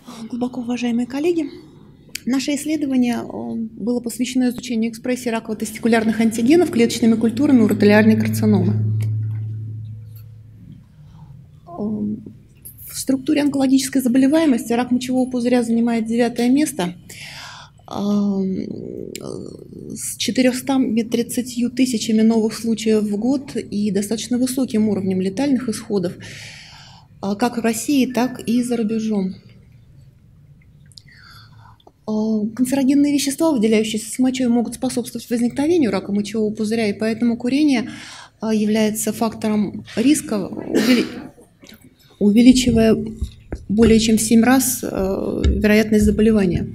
Глубоко уважаемые коллеги, наше исследование было посвящено изучению экспрессии раково-тестикулярных антигенов клеточными культурами уротелиарной карциномы. В структуре онкологической заболеваемости рак мочевого пузыря занимает 9 место с 430 тысячами новых случаев в год и достаточно высоким уровнем летальных исходов как в России, так и за рубежом. Канцерогенные вещества, выделяющиеся с мочой, могут способствовать возникновению рака мочевого пузыря, и поэтому курение является фактором риска, увеличивая более чем в 7 раз вероятность заболевания.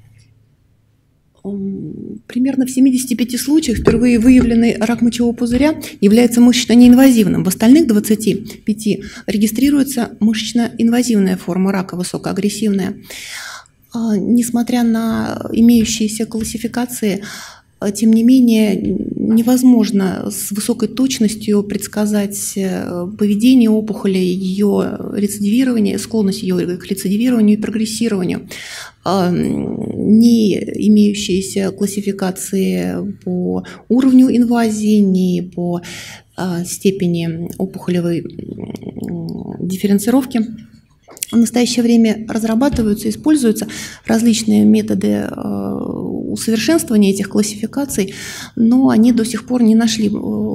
Примерно в 75 случаях впервые выявленный рак мочевого пузыря является мышечно-неинвазивным. В остальных 25 регистрируется мышечно-инвазивная форма рака, высокоагрессивная. Несмотря на имеющиеся классификации, тем не менее невозможно с высокой точностью предсказать поведение опухоли, ее рецидивирование, склонность ее к рецидивированию и прогрессированию. Ни имеющиеся классификации по уровню инвазии, ни по степени опухолевой дифференцировки. В настоящее время разрабатываются, используются различные методы усовершенствования этих классификаций, но они до сих пор не нашли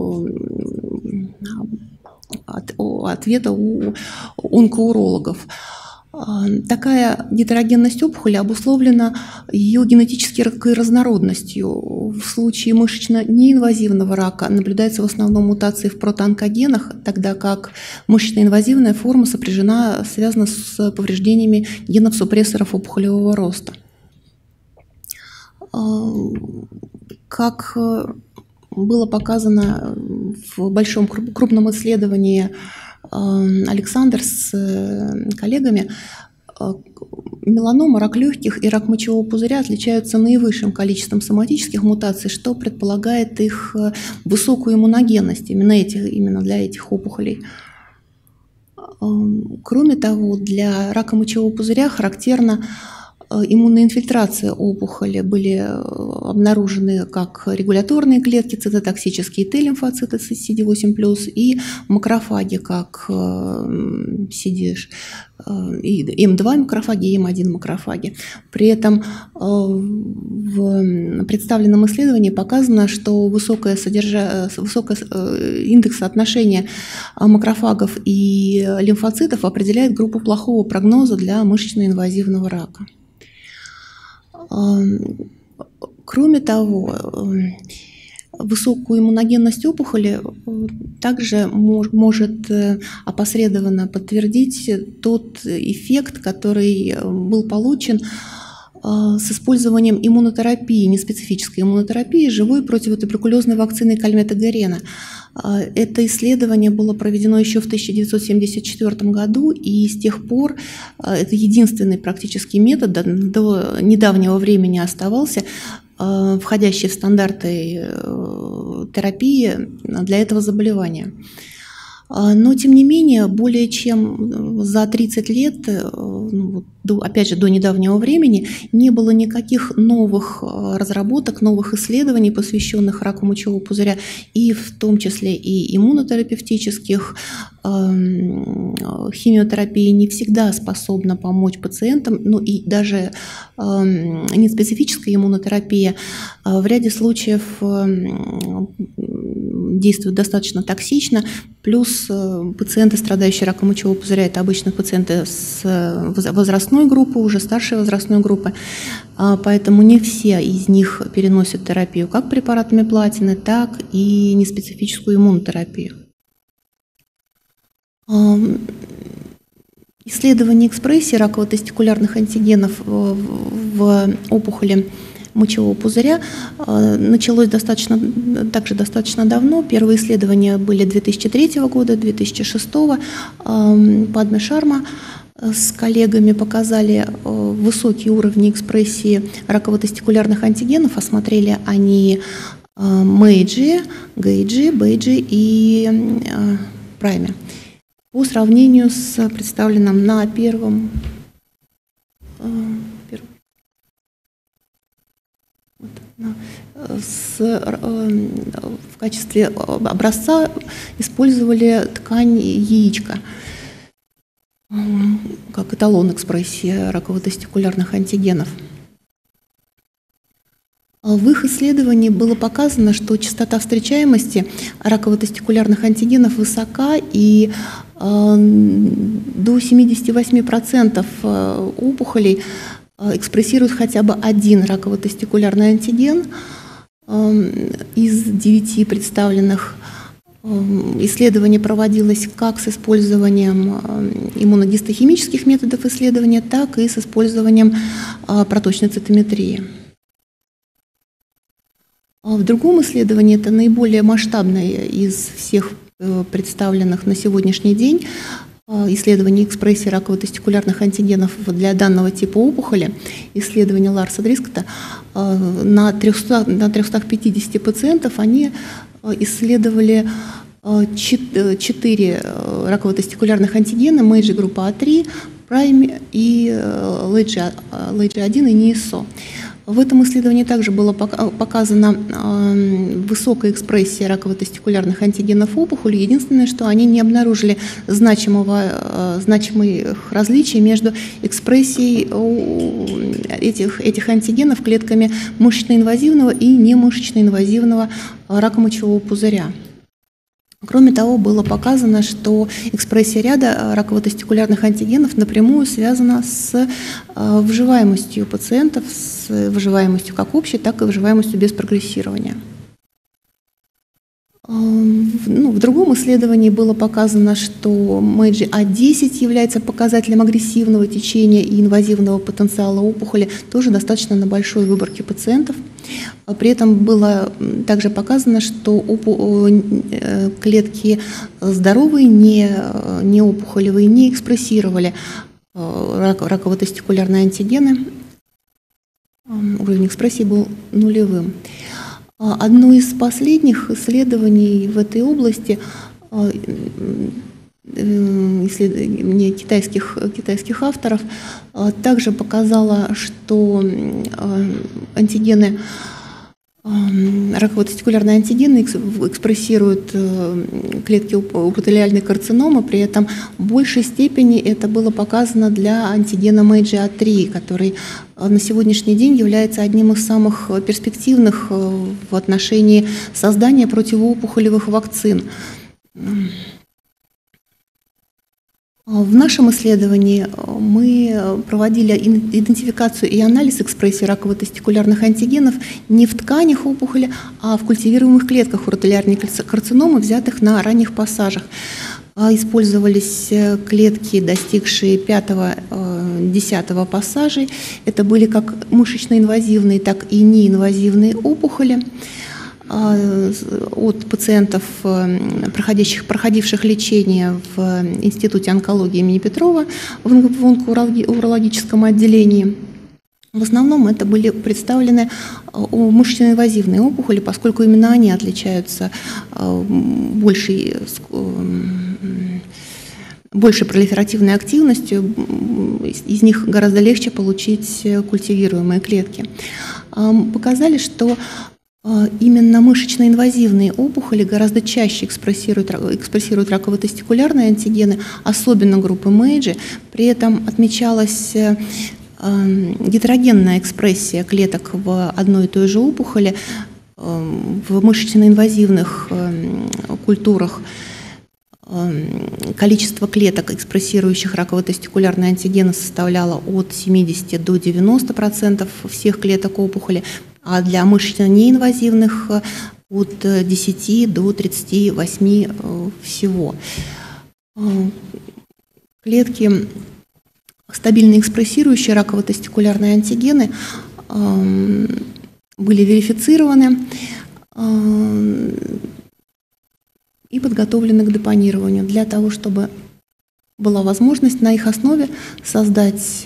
ответа у онкоурологов. Такая гетерогенность опухоли обусловлена ее генетической разнородностью. В случае мышечно-неинвазивного рака наблюдается в основном мутации в протоонкогенах, тогда как мышечно-инвазивная форма связана с повреждениями генов супрессоров опухолевого роста. Как было показано в большом крупном исследовании Александр с коллегами, меланома, рак легких и рак мочевого пузыря отличаются наивысшим количеством соматических мутаций, что предполагает их высокую иммуногенность именно для этих опухолей. Кроме того, для рака мочевого пузыря характерна иммунная инфильтрация опухоли. Были обнаружены как регуляторные клетки, цитотоксические Т-лимфоциты CD8+, и макрофаги, как М2 макрофаги и М1 макрофаги. При этом в представленном исследовании показано, что высокий индекс соотношения макрофагов и лимфоцитов определяет группу плохого прогноза для мышечно-инвазивного рака. Кроме того, высокую иммуногенность опухоли также может опосредованно подтвердить тот эффект, который был получен с использованием иммунотерапии, неспецифической иммунотерапии, живой противотуберкулезной вакцины Кальметта-Герена. Это исследование было проведено еще в 1974 году, и с тех пор это единственный практический метод, до недавнего времени оставался, входящий в стандарты терапии для этого заболевания. Но, тем не менее, более чем за 30 лет, опять же, до недавнего времени, не было никаких новых разработок, новых исследований, посвященных раку мочевого пузыря, и в том числе и иммунотерапевтических. Химиотерапия не всегда способна помочь пациентам, и даже неспецифическая иммунотерапия в ряде случаев действует достаточно токсично, плюс пациенты, страдающие раком мочевого пузыря, это обычно пациенты с возрастной группы, уже старшей возрастной группы, поэтому не все из них переносят терапию как препаратами платины, так и неспецифическую иммунотерапию. Исследование экспрессии раково-тестикулярных антигенов в опухоли мочевого пузыря началось также достаточно давно. Первые исследования были 2003 года, 2006. Падме Шарма с коллегами показали высокие уровни экспрессии раково-тестикулярных антигенов. Осмотрели они Мэйджи, Гейджи, Бейджи и Прайме. По сравнению с представленным на первом в качестве образца использовали ткань яичка как эталон экспрессии раково-тестикулярных антигенов. В их исследовании было показано, что частота встречаемости раково-тестикулярных антигенов высока, и до 78% опухолей экспрессируют хотя бы один раково-тестикулярный антиген. Из 9 представленных исследование проводилось как с использованием иммуногистохимических методов исследования, так и с использованием проточной цитометрии. В другом исследовании, это наиболее масштабное из всех представленных на сегодняшний день исследований экспрессии раково-тестикулярных антигенов для данного типа опухоли, исследование Ларса Дрискота, на 350 пациентов они исследовали 4 раково-тестикулярных антигена, Meiji группа А3, Prime и LG1 и NISO. В этом исследовании также была показана высокая экспрессия раково-тестикулярных антигенов опухоли. Единственное, что они не обнаружили значимых различий между экспрессией этих антигенов клетками мышечно-инвазивного и немышечно-инвазивного рака мочевого пузыря. Кроме того, было показано, что экспрессия ряда раково-тестикулярных антигенов напрямую связана с выживаемостью пациентов, с выживаемостью как общей, так и выживаемостью без прогрессирования. В другом исследовании было показано, что Meiji А10 является показателем агрессивного течения и инвазивного потенциала опухоли тоже достаточно на большой выборке пациентов. При этом было также показано, что клетки здоровые, не опухолевые, не экспрессировали раково-тестикулярные антигены. Уровень экспрессии был нулевым. Одно из последних исследований в этой области, исследование китайских авторов, также показало, что антигены, раково-тестикулярные антигены экспрессируют клетки эпителиальной карциномы, при этом в большей степени это было показано для антигена Meiji A3, который на сегодняшний день является одним из самых перспективных в отношении создания противоопухолевых вакцин. В нашем исследовании мы проводили идентификацию и анализ экспрессии раково-тестикулярных антигенов не в тканях опухоли, а в культивируемых клетках уротелиарной карциномы, взятых на ранних пассажах. Использовались клетки, достигшие 5-10 пассажей. Это были как мышечно-инвазивные, так и неинвазивные опухоли от пациентов, проходивших лечение в Институте онкологии имени Петрова в онкоурологическом отделении. В основном это были представлены мышечно-инвазивные опухоли, поскольку именно они отличаются большей пролиферативной активностью, из них гораздо легче получить культивируемые клетки. Показали, что именно мышечно-инвазивные опухоли гораздо чаще экспрессируют раково-тестикулярные антигены, особенно группы Meiji. При этом отмечалась гетерогенная экспрессия клеток в одной и той же опухоли. В мышечно-инвазивных культурах количество клеток, экспрессирующих раково-тестикулярные антигены, составляло от 70 до 90% всех клеток опухоли, а для мышечно-неинвазивных от 10 до 38 всего. Клетки, стабильно экспрессирующие раково-тестикулярные антигены, были верифицированы и подготовлены к депонированию для того, чтобы была возможность на их основе создать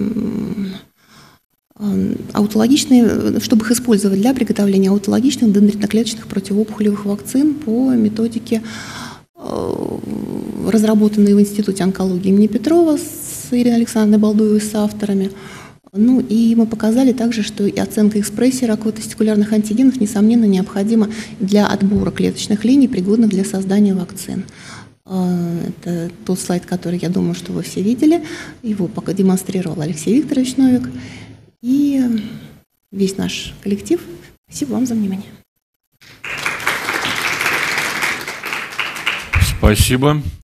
аутологичные, чтобы их использовать для приготовления аутологичных дендритноклеточных противоопухолевых вакцин по методике, разработанной в Институте онкологии имени Петрова с Ириной Александровной Балдуевой с авторами. Ну и мы показали также, что и оценка экспрессии раково-тестикулярных антигенов, несомненно, необходима для отбора клеточных линий, пригодных для создания вакцин. Это тот слайд, который, я думаю, что вы все видели. Его пока демонстрировал Алексей Викторович Новик. И весь наш коллектив. Спасибо вам за внимание. Спасибо.